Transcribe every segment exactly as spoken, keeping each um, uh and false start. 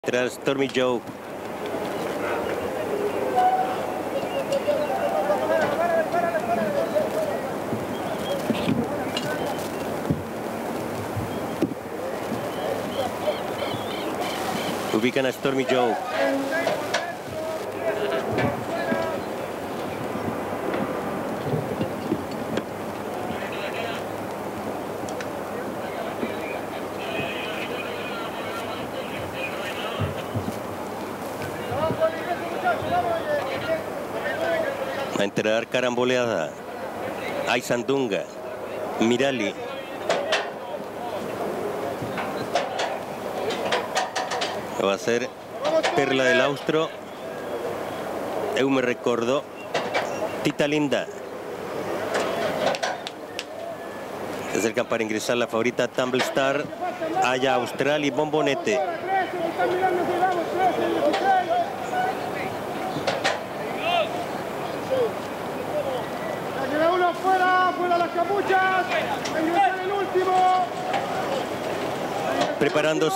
Tras Stormy Joe. Ubican a Stormy Joe. A entregar caramboleada. Aizandunga. Mirali. Va a ser Perla del Austro. Eu me recuerdo. Tita Linda. Se acercan para ingresar la favorita Tumble Star. Aya Austral y Bombonete. Fuera, fuera las capuchas, el último. Preparándose.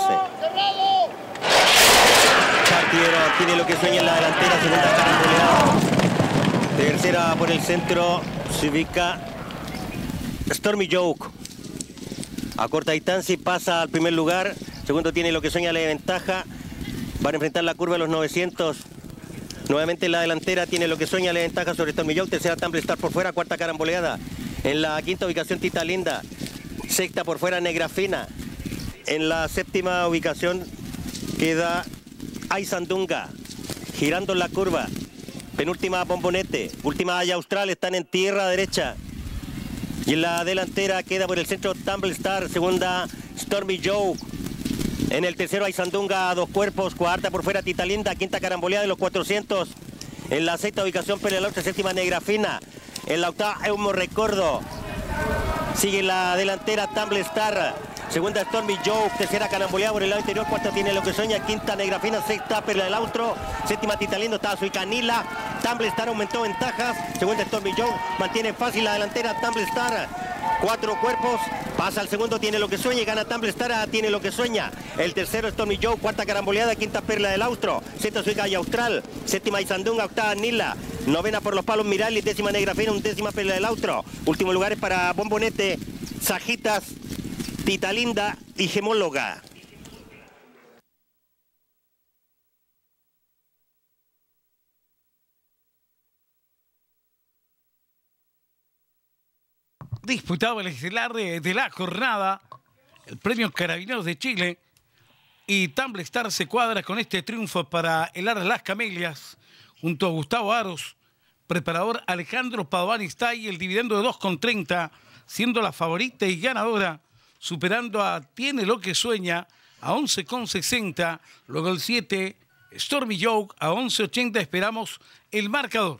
Partiero tiene lo que sueña en la delantera, segunda caramboleada. Tercera por el centro, se ubica Stormy Joe. A corta distancia y pasa al primer lugar. Segundo tiene lo que sueña la de ventaja. Van a enfrentar la curva de los novecientos. Nuevamente en la delantera tiene lo que sueña la ventaja sobre Stormy Joe. Tercera Tumble Star por fuera, cuarta caramboleada. En la quinta ubicación Tita Linda. Sexta por fuera Negra Fina. En la séptima ubicación queda Aizandunga. Girando en la curva. Penúltima Bombonete. Última Aya Austral. Están en tierra derecha. Y en la delantera queda por el centro Tumble Star. Segunda Stormy Joe. En el tercero Aizandunga a dos cuerpos, cuarta por fuera Tita Linda, quinta caramboleada de los cuatrocientos. En la sexta ubicación Perla del Austro, séptima Negra Fina. En la octava Eumo Recordo. Sigue la delantera Tumble Star. Segunda Stormy Joe, tercera caramboleada por el lado interior, cuarta tiene lo que sueña, quinta Negra Fina, sexta Perla del Austro, séptima Tita Linda, estaba su Canila. Tumble Star aumentó ventajas. Segunda Stormy Joe, mantiene fácil la delantera Tumble Star. Cuatro cuerpos, pasa al segundo, tiene lo que sueña y gana Tumble Star, tiene lo que sueña. El tercero Stormy Joe, cuarta caramboleada, quinta Perla del Austro, sexta Suica y Austral, séptima Aizandunga, octava Nila, novena por los palos Mirali, décima Negra Fina, undécima Perla del Austro. Último lugar es para Bombonete, Sajitas, Tita Linda y Gemóloga. Disputaba el estelar de, de la jornada, el premio Carabineros de Chile, y Tumble Star se cuadra con este triunfo para el Ar de las Camelias, junto a Gustavo Aros, preparador Alejandro Padovani está y el dividendo de dos con treinta, siendo la favorita y ganadora, superando a Tiene lo que sueña a once con sesenta, luego el siete, Stormy Joe a once ochenta, esperamos el marcador.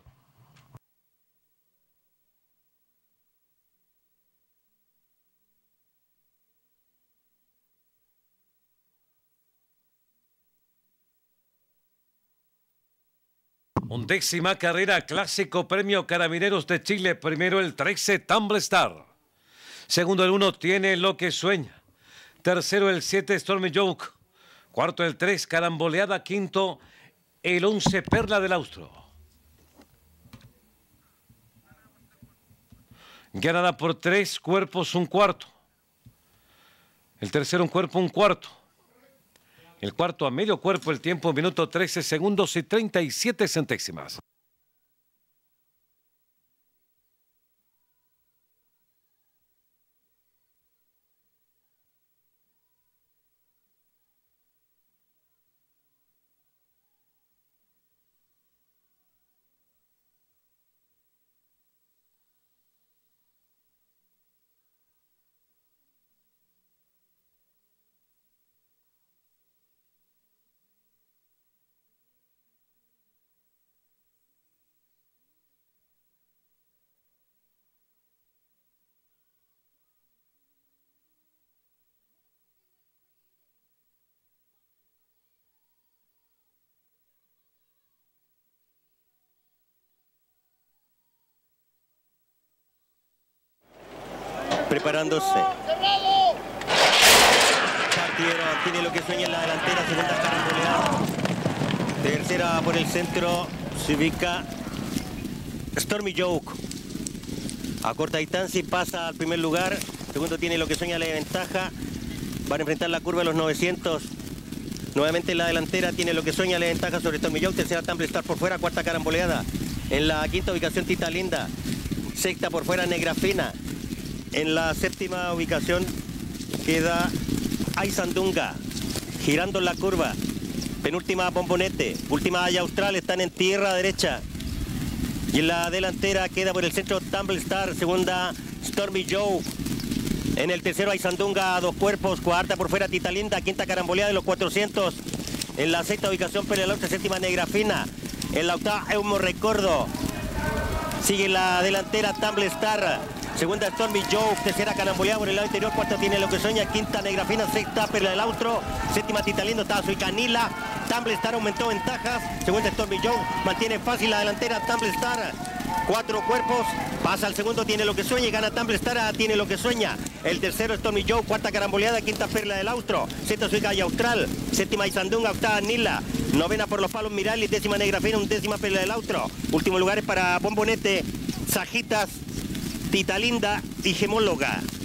Undécima carrera, clásico premio Carabineros de Chile. Primero el trece, Tumble Star. Segundo el uno, Tiene lo que sueña. Tercero el siete, Stormy Joe. Cuarto el tres, Caramboleada. Quinto el once, Perla del Austro. Ganada por tres cuerpos, un cuarto. El tercero un cuerpo, un cuarto. El cuarto a medio cuerpo, el tiempo minuto trece segundos y treinta y siete centésimas. Preparándose. artillero tiene lo que sueña en la delantera, segunda caramboleada. Tercera por el centro, se ubica Stormy Joke. A corta distancia y pasa al primer lugar. Segundo tiene lo que sueña la ventaja. Van a enfrentar la curva de los novecientos. Nuevamente en la delantera tiene lo que sueña la ventaja sobre Stormy Joke. Tercera Tumble Star por fuera, cuarta caramboleada. En la quinta ubicación Tita Linda. Sexta por fuera Negra Fina. En la séptima ubicación queda Aizandunga, girando en la curva. Penúltima Bombonete. Última Aya Austral, están en tierra derecha. Y en la delantera queda por el centro Tumble Star. Segunda Stormy Joe. En el tercero Aizandunga, dos cuerpos. Cuarta por fuera Tita Linda. Quinta caramboleada de los cuatrocientos. En la sexta ubicación Pelelauta. Séptima Negra Fina. En la octava Eumo Recordo. Sigue la delantera Tumble Star. Segunda Stormy Joe. Tercera caramboleada por el lado interior. Cuarta tiene lo que sueña. Quinta Negra Fina. Sexta Perla del Austro. Séptima Tita Linda. Estaba su Canila. Tumble Star aumentó ventajas. Segunda Stormy Joe. Mantiene fácil la delantera Tumble Star. Cuatro cuerpos. Pasa al segundo. Tiene lo que sueña. Y gana Tumble Star. Tiene lo que sueña. El tercero Stormy Joe. Cuarta caramboleada. Quinta Perla del Austro. Sexta Suica y Austral. Séptima Aizandunga. Octava Nila. Novena por los palos Mirali. Décima Negra Fina. Undécima Perla del Austro. Último lugar es para Bombonete, Sajitas, Tita Linda y Gemóloga.